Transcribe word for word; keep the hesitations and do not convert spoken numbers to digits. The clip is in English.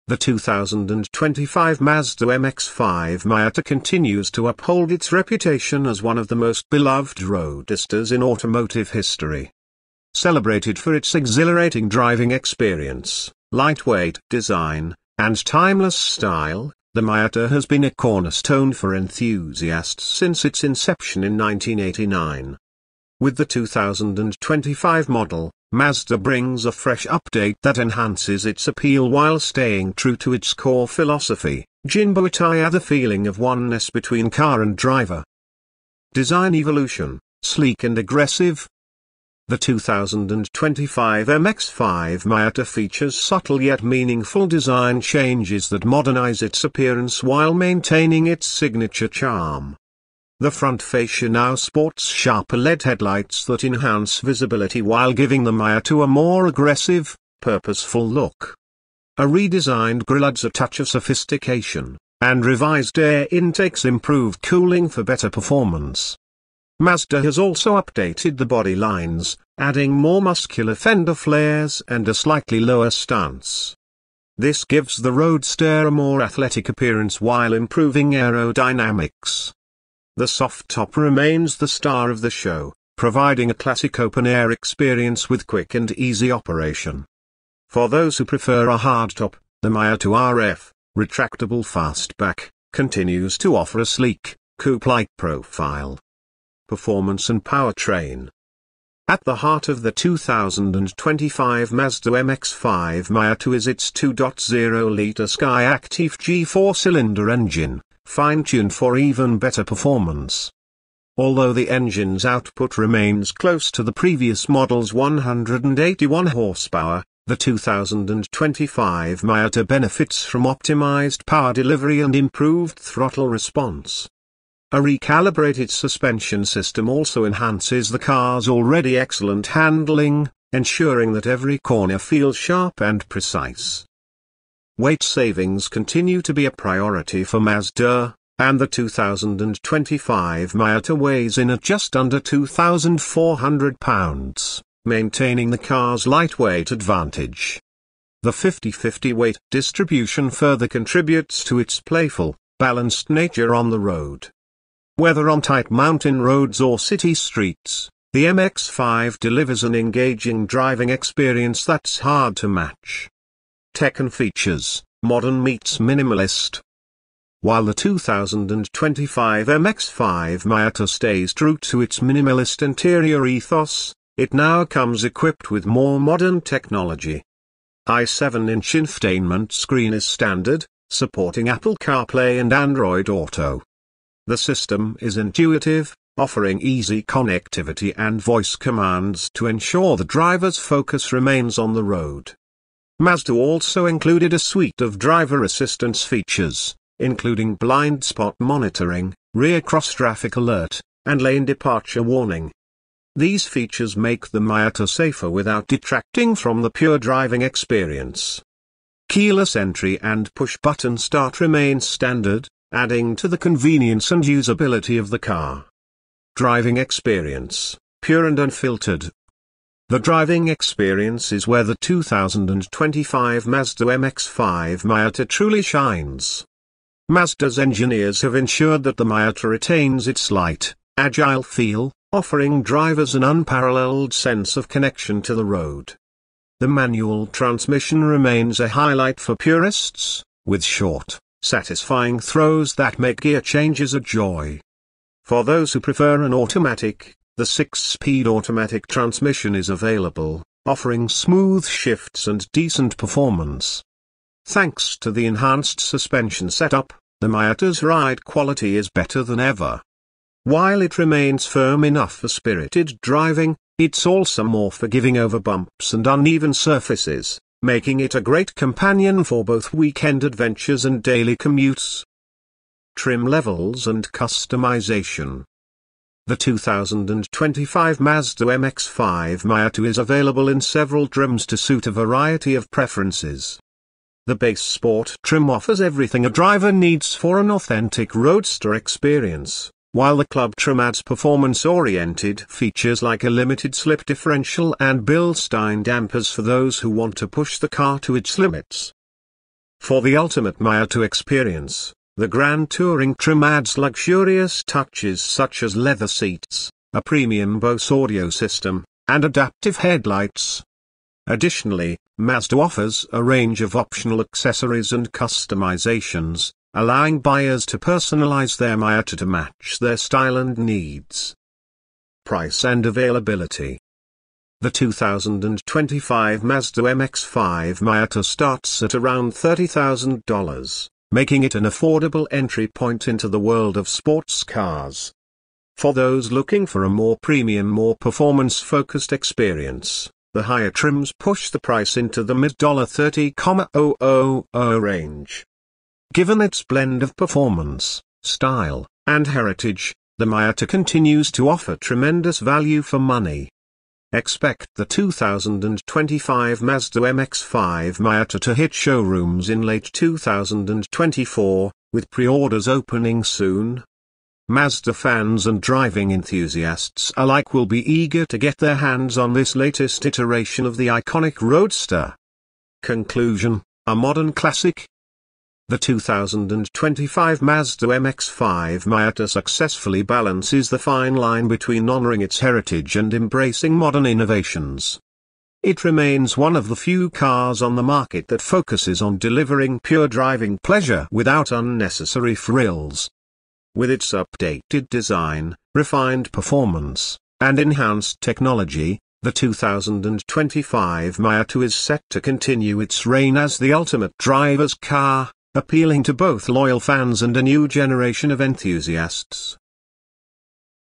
The two thousand twenty-five Mazda M X five Miata continues to uphold its reputation as one of the most beloved roadsters in automotive history. Celebrated for its exhilarating driving experience, lightweight design, and timeless style, the Miata has been a cornerstone for enthusiasts since its inception in nineteen eighty-nine. With the two thousand twenty-five model, Mazda brings a fresh update that enhances its appeal while staying true to its core philosophy, Jinbutaya, the feeling of oneness between car and driver. Design evolution, sleek and aggressive. The two thousand twenty-five M X five Miata features subtle yet meaningful design changes that modernize its appearance while maintaining its signature charm. The front fascia now sports sharper L E D headlights that enhance visibility while giving the Miata a more aggressive, purposeful look. A redesigned grille adds a touch of sophistication, and revised air intakes improve cooling for better performance. Mazda has also updated the body lines, adding more muscular fender flares and a slightly lower stance. This gives the Roadster a more athletic appearance while improving aerodynamics. The soft top remains the star of the show, providing a classic open-air experience with quick and easy operation. For those who prefer a hardtop, the Miata R F, retractable fastback, continues to offer a sleek, coupe-like profile. Performance and powertrain. At the heart of the two thousand twenty-five Mazda M X five Miata is its two point oh liter SkyActiv G four-cylinder engine, fine-tuned for even better performance. Although the engine's output remains close to the previous model's one hundred eighty-one horsepower, the two thousand twenty-five Miata benefits from optimized power delivery and improved throttle response. A recalibrated suspension system also enhances the car's already excellent handling, ensuring that every corner feels sharp and precise. Weight savings continue to be a priority for Mazda, and the two thousand twenty-five Miata weighs in at just under two thousand four hundred pounds, maintaining the car's lightweight advantage. The fifty fifty weight distribution further contributes to its playful, balanced nature on the road. Whether on tight mountain roads or city streets, the M X five delivers an engaging driving experience that's hard to match. Tech and features, modern meets minimalist. While the two thousand twenty-five M X five Miata stays true to its minimalist interior ethos, it now comes equipped with more modern technology. A seven inch infotainment screen is standard, supporting Apple CarPlay and Android Auto. The system is intuitive, offering easy connectivity and voice commands to ensure the driver's focus remains on the road. Mazda also included a suite of driver assistance features, including blind spot monitoring, rear cross-traffic alert, and lane departure warning. These features make the Miata safer without detracting from the pure driving experience. Keyless entry and push-button start remain standard, adding to the convenience and usability of the car. Driving experience, pure and unfiltered. The driving experience is where the two thousand twenty-five Mazda M X five Miata truly shines. Mazda's engineers have ensured that the Miata retains its light, agile feel, offering drivers an unparalleled sense of connection to the road. The manual transmission remains a highlight for purists, with short, satisfying throws that make gear changes a joy. For those who prefer an automatic, the six-speed automatic transmission is available, offering smooth shifts and decent performance. Thanks to the enhanced suspension setup, the Miata's ride quality is better than ever. While it remains firm enough for spirited driving, it's also more forgiving over bumps and uneven surfaces, making it a great companion for both weekend adventures and daily commutes. Trim levels and customization. The two thousand twenty-five Mazda M X five Miata is available in several trims to suit a variety of preferences. The base sport trim offers everything a driver needs for an authentic roadster experience, while the club trim adds performance-oriented features like a limited slip differential and Bilstein dampers for those who want to push the car to its limits. For the ultimate Miata experience, the Grand Touring trim adds luxurious touches such as leather seats, a premium Bose audio system, and adaptive headlights. Additionally, Mazda offers a range of optional accessories and customizations, allowing buyers to personalize their Miata to match their style and needs. Price and availability. The two thousand twenty-five Mazda M X five Miata starts at around thirty thousand dollars, making it an affordable entry point into the world of sports cars. For those looking for a more premium, more performance-focused experience, the higher trims push the price into the mid thirty thousand range. Given its blend of performance, style, and heritage, the Miata continues to offer tremendous value for money. Expect the two thousand twenty-five Mazda M X five Miata to hit showrooms in late two thousand twenty-four, with pre-orders opening soon. Mazda fans and driving enthusiasts alike will be eager to get their hands on this latest iteration of the iconic Roadster. Conclusion: a modern classic. The two thousand twenty-five Mazda M X five Miata successfully balances the fine line between honoring its heritage and embracing modern innovations. It remains one of the few cars on the market that focuses on delivering pure driving pleasure without unnecessary frills. With its updated design, refined performance, and enhanced technology, the two thousand twenty-five Miata is set to continue its reign as the ultimate driver's car, appealing to both loyal fans and a new generation of enthusiasts.